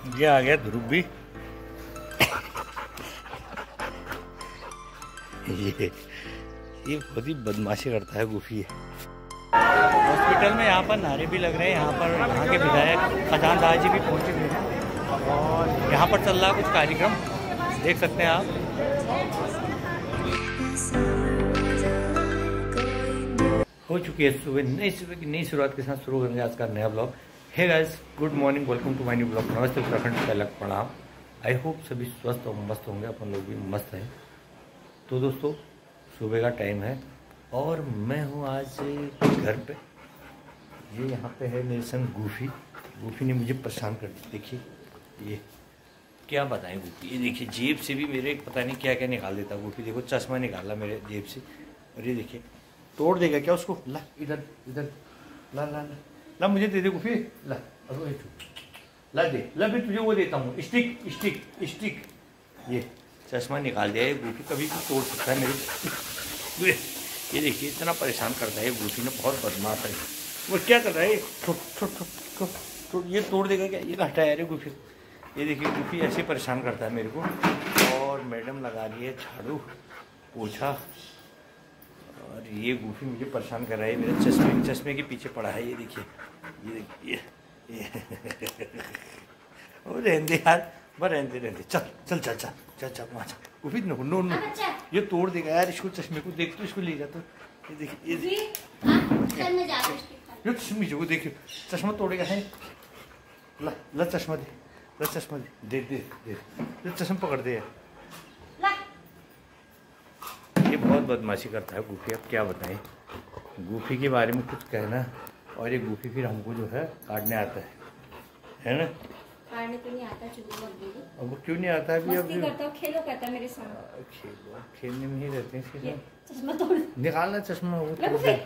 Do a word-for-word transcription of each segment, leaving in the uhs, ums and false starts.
ये आ गया ध्रुव भी। ये ये बहुत ही बदमाशी करता है गुफी। हॉस्पिटल में यहाँ पर नारे भी लग रहे हैं। यहाँ पर यहाँ के विधायक खजान दास जी भी पहुँचे हुए हैं और यहाँ पर चल रहा है कुछ कार्यक्रम, देख सकते हैं आप। हो चुकी है सुबह, नई सुबह की नई शुरुआत के साथ शुरू करेंगे आज का नया blog. Hey guys, good morning, welcome to my new blog. नमस्ते उत्तराखंड, पहलक प्रणाम। आई होप सभी स्वस्थ और मस्त होंगे, अपन लोग भी मस्त हैं। तो दोस्तों, सुबह का टाइम है और मैं हूँ आज घर पे। ये यहाँ पे है मेरे संग गूफी। गूफी ने मुझे परेशान कर दी। देखिए ये क्या बताएं गूफी, ये देखिए जेब से भी मेरे पता नहीं क्या क्या निकाल देता गूफी। देखो चश्मा निकाला मेरे जेब से और ये देखिए तोड़ देगा क्या उसको। ला इधर इधर, ला ला ला ला मुझे दे दे गूफी, ला ला दे, ला भी तुझे वो देता हूँ, स्टिक स्टिक स्टिक। ये चश्मा निकाल दिया। ये गूफी कभी भी तोड़ सकता है मेरे। ये देखिए इतना परेशान करता है गूफी ने, बहुत बदमाश है। वो क्या कर रहा है, ठो, ठो, ठो, ठो, ठो, ये तोड़ देगा क्या, ये हटाया रे गूफी। ये देखिए गूफी ऐसे परेशान करता है मेरे को। और मैडम लगा रही है झाड़ू पोछा और ये गूफी मुझे परेशान कर रहा है। मेरे चश्मे चश्मे के पीछे पड़ा है। ये देखिए ये देखिए ये वो रहने यार, बस रहने रहने, चल चल चल चल चल चल वहाँ चल गूफी। नो नो नो, ये तोड़ देगा यार इसको, चश्मे को देख तो, इसको ले जा। तो ये देखिए ये चश्मे को देखिए, चश्मा तोड़ेगा है। ला ला चश्मा दे, ला चश्मा दे दे दे दे, चश्मा पकड़ दे यार। ये बहुत बदमाशी करता है गूफी, अब क्या बताएं गूफी के बारे में कुछ कहना। और ये गूफी फिर हमको जो है काटने आता है, है ना? काटने तो नहीं आता, चुगली लग गई। अब वो क्यों नहीं आता है? अभी मस्ती करता हूँ, खेलो कहता है मेरे साथ। खेलो, खेलने में ही रहते हैं इसके साथ। चश्मा तोड़, निकालना चश्मा, वो तोड़ दे।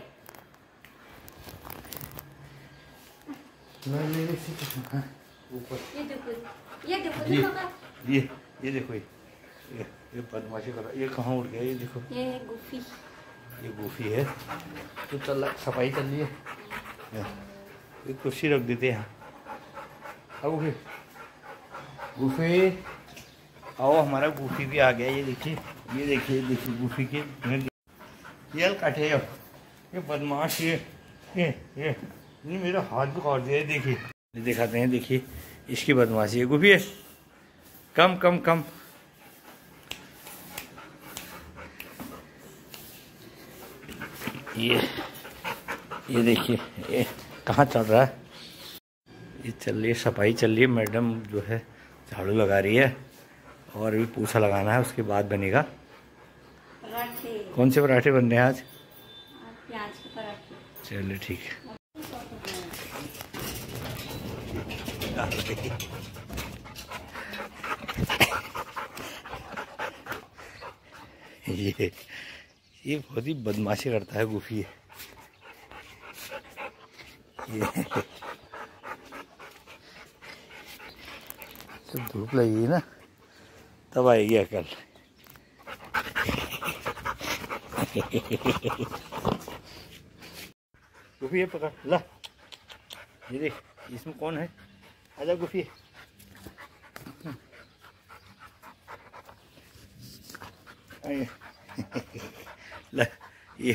ऊपर ये देखो, ये देखो, ये देखो ये ये देखो, ये ये, ये बदमाशी कर रहा है। ये कहाँ उड़ गया? ये देखो, ये है गूफी। ये गूफी है। तो चल रहा, सफाई चल रही है। ये कुर्सी रख देते हैं। अब गूफी गूफी आओ, हमारा गूफी भी आ गया। ये देखिए ये देखिए देखिए गूफी के ये काटे। ये बदमाश, ये ये ये ये मेरा हाथ भी काट दिया है। देखिए ये दिखाते हैं, देखिए इसकी बदमाशी है। गूफी है, कम कम कम। ये ये देखिए ये कहाँ चल रहा है। ये चल रही है सफाई, चल रही है। मैडम जो है झाड़ू लगा रही है और अभी पोछा लगाना है, उसके बाद बनेगा पराठे। कौन से पराठे बन रहे हैं आज? प्याज के पराठे। चलिए ठीक है। ये ये बहुत ही बदमाशी करता है गूफी। ये तो धूप लगेगी ना तब आएगी अकल। गूफी ये पकड़ ला, ये देख इसमें कौन है। आजा गूफी, ला ये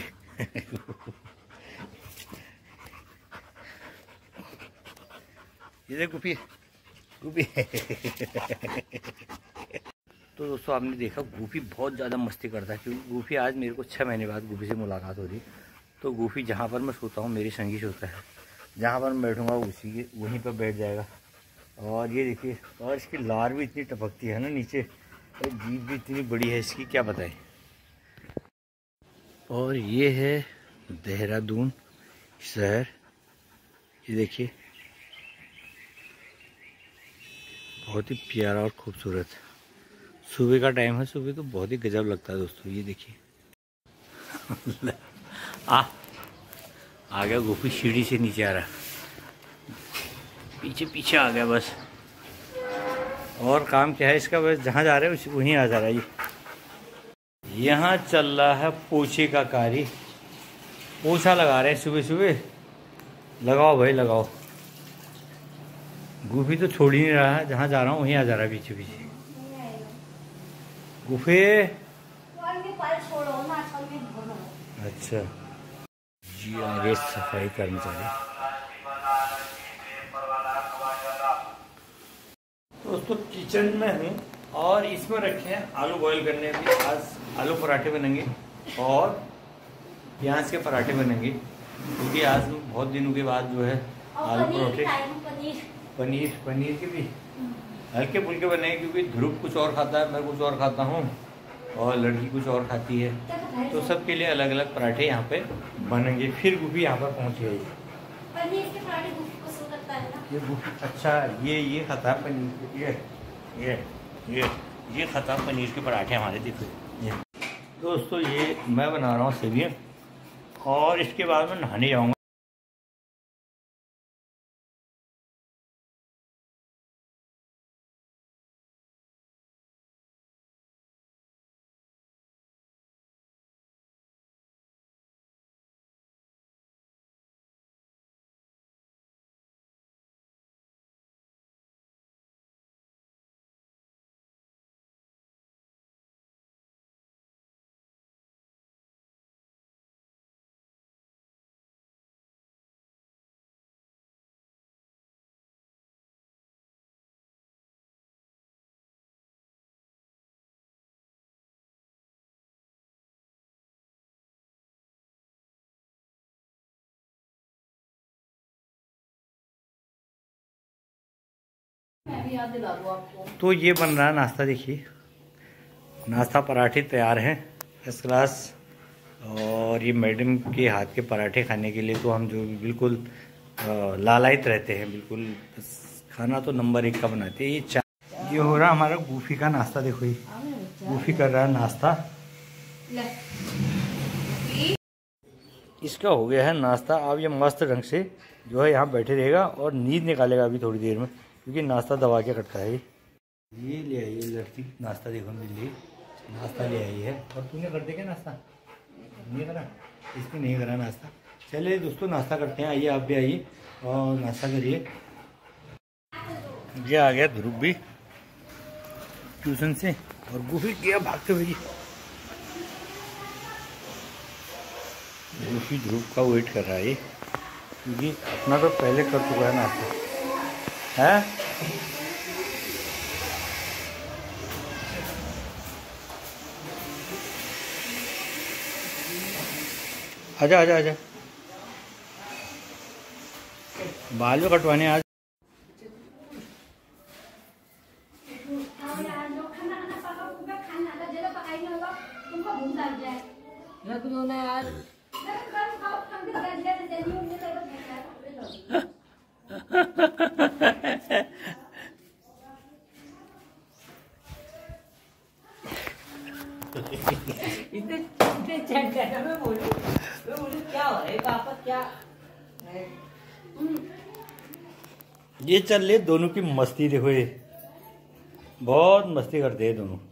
ये देख गूफी गूफी। तो दोस्तों आपने देखा गूफी बहुत ज़्यादा मस्ती करता है, क्योंकि गूफी आज मेरे को छः महीने बाद गूफी से मुलाकात हो रही। तो गूफी जहाँ पर मैं सोता हूँ मेरी संगी सोता है, जहाँ पर मैं बैठूँगा उसी के वहीं पर बैठ जाएगा। और ये देखिए, और इसकी लार भी इतनी टपकती है ना नीचे, और जीभ भी इतनी बड़ी है इसकी, क्या बताएं। और ये है देहरादून शहर, ये देखिए बहुत ही प्यारा और खूबसूरत। सुबह का टाइम है, सुबह तो बहुत ही गजब लगता है दोस्तों। ये देखिए आ आ गया गूफी, सीढ़ी से नीचे आ रहा, पीछे पीछे आ गया बस। और काम क्या है इसका, बस जहाँ जा रहे हैं वहीं आ जा रहा है। ये यहाँ चल रहा है पोछे का कार्य, पोछा लगा रहे हैं सुबह सुबह। लगाओ भाई लगाओ, गुफी तो छोड़ ही नहीं रहा है, जहाँ जा रहा हूँ वहीं आ जा रहा है पीछे पीछे। गुफे अच्छा जी आ गए सफाई कर्मचारी। दोस्तों किचन में हूँ और इसमें रखे हैं आलू बॉईल करने भी। आज आलू पराठे बनेंगे और प्याज के पराठे बनेंगे, क्योंकि आज बहुत दिनों के बाद जो है आलू पराठे पनीर पनीर के भी हल्के फुल्के बनेंगे, क्योंकि ध्रुव कुछ और खाता है, मैं कुछ और खाता हूँ और लड़की कुछ और खाती है, तो सबके लिए अलग अलग पराठे यहाँ पे बनेंगे। फिर गुफी यहाँ पर पहुँच गई। पनीर के पराठे गुफी पसंद करता है ना? ये गुफी अच्छा ये ये खाता है पनीर, ये ये ये ये खाता है पनीर के पराठे हमारे। देखो ये दोस्तों ये मैं बना रहा हूँ सेवियाँ और इसके बाद मैं नहाने जाऊँगा। मैं भी याद दिला दूँ आपको। तो ये बन रहा है नाश्ता। देखिए नाश्ता पराठे तैयार हैं फर्स्ट क्लास। और ये मैडम के हाथ के पराठे खाने के लिए तो हम जो बिल्कुल लालायित रहते हैं, बिल्कुल खाना तो नंबर एक का बनाते हैं। ये चाय ये हो रहा हमारा गुफी का नाश्ता। देखो ये गुफी कर रहा है नाश्ता। इसका हो गया है नाश्ता। अब ये मस्त ढंग से जो है यहाँ बैठे रहेगा और नींद निकालेगा अभी थोड़ी देर में, क्योंकि नाश्ता दबा के रखता है। ये ले आई है लड़की नाश्ता। देखो मेरे लिए नाश्ता ले आई है। और तूने कर दे क्या नाश्ता? नहीं करा, इसने नहीं करा नाश्ता। चलिए दोस्तों नाश्ता करते हैं। आइए आप भी आइए और नाश्ता करिए। ये आ गया ध्रुव भी ट्यूशन से और गुफी गया भागते हुए। गुफी ध्रुव का वेट कर रहा है, क्योंकि अपना तो पहले कर चुका है नाश्ता है। आजा आजा आजा बाल भी कटवाने आज। इतने इतने चैट कर मैं बोलूं मैं बोलूं क्या हो रहा है पापा क्या है? ये चल ले दोनों की मस्ती। देखो ये बहुत मस्ती करते हैं दोनों।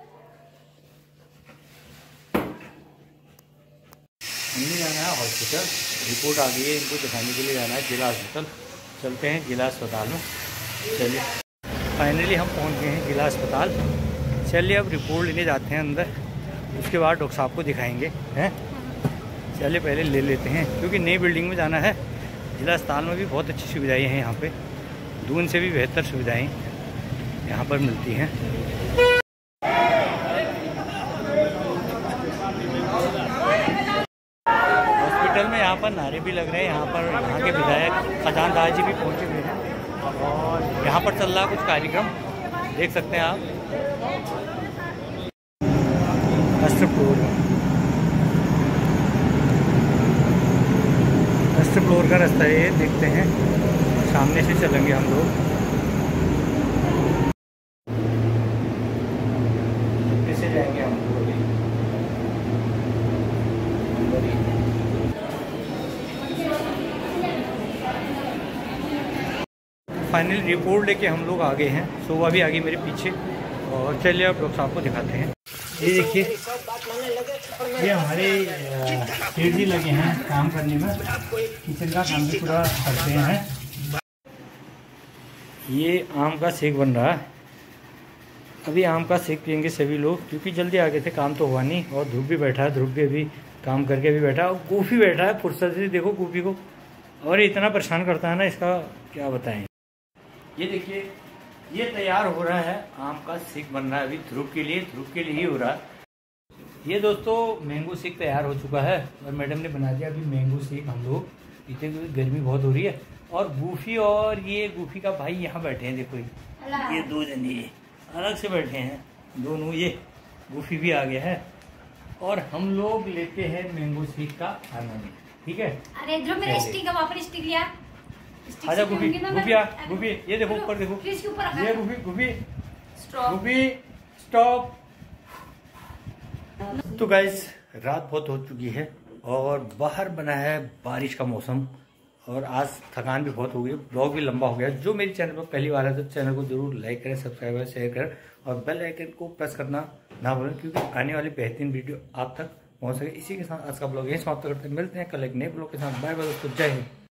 हमने जाना है हॉस्पिटल, रिपोर्ट आ गई है, इनको दिखाने के लिए जाना है जिला अस्पताल। चलते हैं जिला अस्पताल में। चलिए फाइनली हम पहुंच गए हैं जिला अस्पताल। चलिए अब रिपोर्ट लेने जाते हैं अंदर, उसके बाद डॉक्टर साहब को दिखाएंगे हैं। चलिए पहले ले लेते हैं, क्योंकि नई बिल्डिंग में जाना है। जिला अस्पताल में भी बहुत अच्छी सुविधाएं हैं यहाँ पे, दून से भी बेहतर सुविधाएं यहाँ पर मिलती हैं। हॉस्पिटल में यहाँ पर नारे भी लग रहे हैं। यहाँ पर यहाँ के विधायक खजानदार जी भी पहुँचे हुए हैं और यहाँ पर चल रहा है कुछ कार्यक्रम, देख सकते हैं आप। फर्स्ट फ्लोर फर्स्ट फ्लोर का रास्ता है ये, देखते हैं सामने से चलेंगे हम लोग। कैसे जाएंगे हम लोग? फाइनल रिपोर्ट लेके हम लोग आ गए हैं। शोभा भी आ गई मेरे पीछे। और चलिए अब डॉक्टर साहब को दिखाते हैं। ये देखिए ये हमारे सेठ जी लगे हैं काम करने में, किचन का काम भी पूरा करते हैं। ये आम का शेक बन रहा है। अभी आम का शेक पियेंगे सभी लोग, क्योंकि जल्दी आ गए थे, काम तो हुआ नहीं। और ध्रुव भी बैठा है, ध्रुव भी अभी काम करके अभी बैठा है। और गोफी बैठा है फुर्सत से, देखो गोफी को, और इतना परेशान करता है ना, इसका क्या बताएं। ये देखिए, ये तैयार हो रहा है, आम का शेक बन रहा है अभी ध्रुव के लिए, ध्रुव के लिए ही हो रहा है। ये दोस्तों मैंगो शेक तैयार हो चुका है और मैडम ने बना दिया अभी मैंगो शेक हम लोग पीते, क्योंकि गर्मी बहुत हो रही है। और गूफी और ये गूफी का भाई यहाँ बैठे हैं, देखो ये दो जने ये अलग से बैठे हैं दोनों। ये गूफी भी आ गया है और हम लोग लेते हैं मैंगो शेक का आनंद, ठीक है। अरे ध्रुव मेरा स्टिक है, वहाँ पर स्टिक लिया। आजा गूफी, गूफी आ, गूफी ये देखो ऊपर देखो, फ्रिज के ऊपर रखा ये है। Goofy, Goofy stop. Goofy stop. तो गाइस रात बहुत हो चुकी है और बाहर बना है बारिश का मौसम, और आज थकान भी बहुत हो गई, ब्लॉग भी लंबा हो गया। जो मेरे चैनल पर पहली बार है तो चैनल को जरूर लाइक करें, सब्सक्राइब करें, शेयर करें और बेल आइकन को प्रेस करना ना भूलें, क्योंकि आने वाली बेहतरीन वीडियो आप तक पहुंच सके। इसी के साथ आज का ब्लॉग यही समाप्त करते हैं। मिलते हैं कल एक नए ब्लॉग के साथ। बाय बाय दोस्तों, जय हिंद।